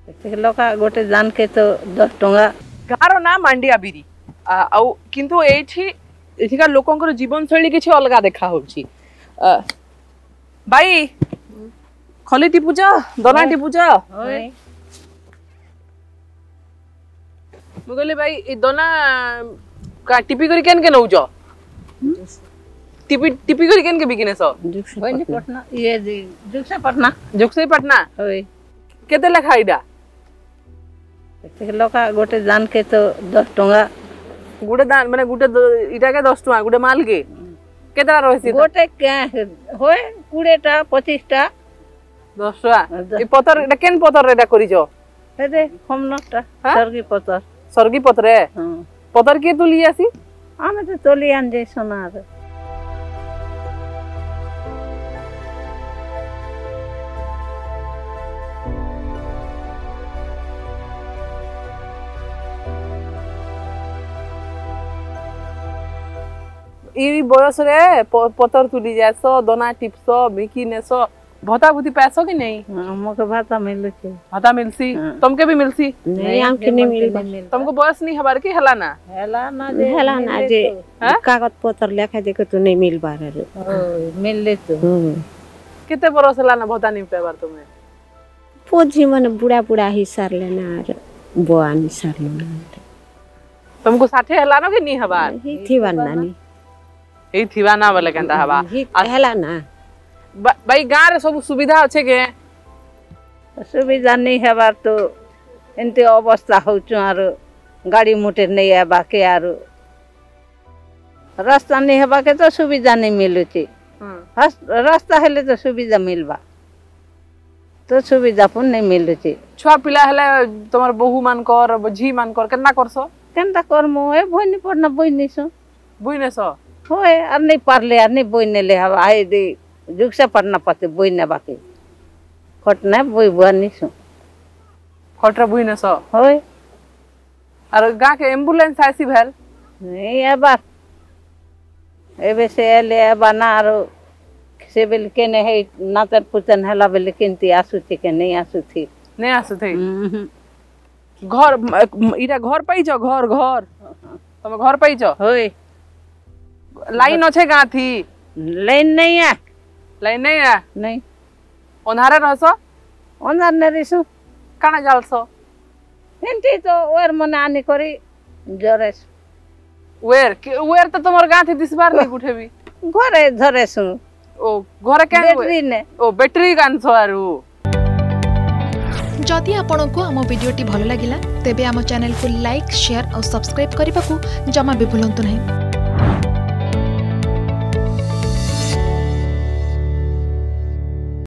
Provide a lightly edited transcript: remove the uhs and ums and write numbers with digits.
लका गोटे जान के तो 10 टंगा गाँव ना मांडिया बिरी आउ किंतु एठिका लोकंकर जीवन शैली किछि अलगा देखा होछि भाई खली टिपुजा दना टिपुजा मुगले भाई ए दना का टिपी करी केन के नउजो टिपी करी केन के बिकिनेस होइनी पटना ये जुगसे पटना होय केते लेखा इडा लका गोटे जान के तो 10 टंगा गुटे दान माने गुटे इटा के 10 टका गुटे माल के केतरा रहसी गोटे के होय 20 टा 25 टा 10 टका ए पतर एटा केन पतर एटा करिजो हेदे हमनटा सरगी पतरे हां पतर के तुली आसी आमे तो तोली आन जे सोनार ई बयस रे पतर तुली जासो दना टिपसो बिकिनेसो भता भूति पैसो कि नहीं हमके भाता मिलु छै भाता मिलसी तुमके भी मिलसी नहीं हमके नहीं मिल तुमको बयस नहीं हबार की हला ना जे कागज पत्र लेखा दे के तो नहीं मिल बार रे मिल ले तो कितने बरस हला ना भता नहीं पेबार तुम्हें पोजी मन बुढ़ा ही सार लेना रे बोआनी सार लेना तुमको 60 हला ना कि नहीं हबार ही थी बनानी ए थिवा ना बोले केनता हबा हला ना भाई गाँ रे सब सुविधा अच्छे के सुविधा नहीं हबार तो एंते अवस्था होचु आरो गाड़ी मोटर नहीं आबा के आरो रास्ता नहीं हबा के तो सुविधा नहीं मिलु छी रास्ता हेले तो सुविधा मिलबा तो सुविधा पुन नहीं मिलु छी छुआ पिला हेले तमर बहु मान कर झी मान कर केना करसो केनता करमो ए भोनी पड़ना बोइनिसो बुइनेसो होय আর नहीं पारले আর नहीं बोइने ले हवा आए दे जुग से पड़ना पते बोइने बाकी खटना बोइ बुआनी सो खटरा बुइनेसो होय और गाँ के एम्बुलेंस आसी भेल नहीं एबार एबे से ले बना आरो से बेल के ने है नातर पुतन हला बेल किनती आसु थी के नहीं आसु थी नहीं आसु थी घर इरा घर पाइजो घर तुम घर पाइजो होय लाइन अच्छे गाँ थी लाइन नहीं है नहीं ओनारे रहसो ओनार ने रिसु काना जालसो हिंती तो ओर मने आनी करी जरेस वेर तो तुमर गाँ थी दिसबार नहीं उठेबी घरे धरेसु ओ घरे के बैटरी ने ओ बैटरी गानसो आरु जदि आपंक आम भिडी भल लगा तेब आम चैनल को लाइक शेयर और सब्सक्राइब करने को जमा भी भूलु नहीं।